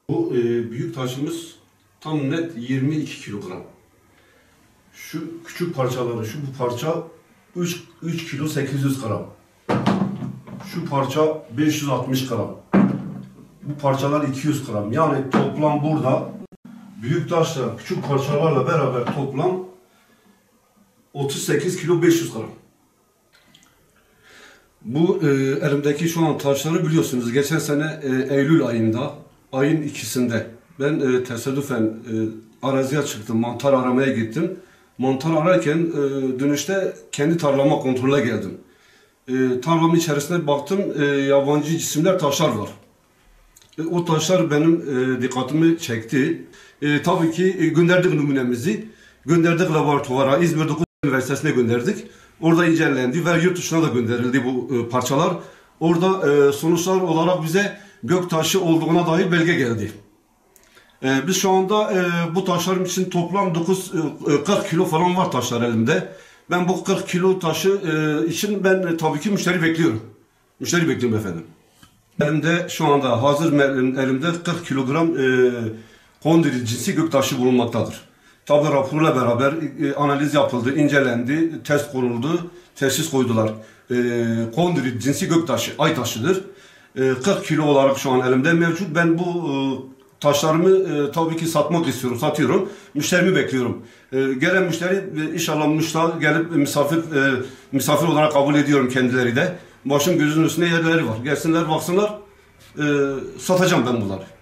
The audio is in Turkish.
Bu büyük taşımız tam net 22 kilogram. Şu küçük parçaları, bu parça 3 kilo 800 gram. Şu parça 560 gram. Bu parçalar 200 gram. Yani toplam burada büyük taşla küçük parçalarla beraber toplam 38 kilo 500 gram. Bu elimdeki şu an taşları biliyorsunuz. Geçen sene Eylül ayında, ayın 2'sinde ben tesadüfen araziye çıktım, mantar aramaya gittim. Mantar ararken dönüşte kendi tarlama kontrole geldim. Tarlamın içerisine baktım, yabancı cisimler, taşlar var. O taşlar benim dikkatimi çekti. Tabii ki gönderdik numunemizi, gönderdik laboratuvara, İzmir Dokuz Üniversitesi'ne gönderdik. Orada incelendi ve yurt dışına da gönderildi bu parçalar. Orada sonuçlar olarak bize gök taşı olduğuna dair belge geldi. Biz şu anda bu taşlarım için toplam 40 kilo falan var taşlar elimde. Ben bu 40 kilo taşı için ben tabii ki müşteri bekliyorum. Müşteri bekliyorum efendim. Elimde şu anda hazır elimde 40 kilogram kondili cinsi gök taşı bulunmaktadır. Tabi raporla beraber analiz yapıldı, incelendi, test konuldu, teşhis koydular. Kondili cinsi gök taşı, ay taşıdır. 40 kilo olarak şu an elimde mevcut. Ben bu taşlarımı tabii ki satmak istiyorum, satıyorum. Müşterimi bekliyorum. Gelen müşteri inşallah gelip misafir olarak kabul ediyorum kendileri de. Başım gözünün üstünde yerleri var. Gelsinler baksınlar, satacağım ben bunları.